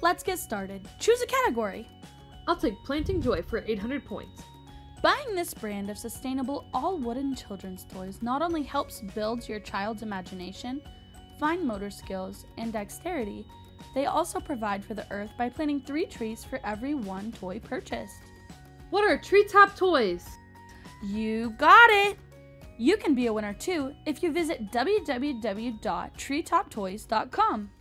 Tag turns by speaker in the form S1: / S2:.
S1: let's get started. Choose a category.
S2: I'll take Planting Joy for 800 points.
S1: Buying this brand of sustainable all-wooden children's toys not only helps build your child's imagination, fine motor skills, and dexterity, they also provide for the earth by planting 3 trees for every 1 toy purchased.
S2: What are TreeTop toys?
S1: You got it! You can be a winner too if you visit www.treetoptoys.com.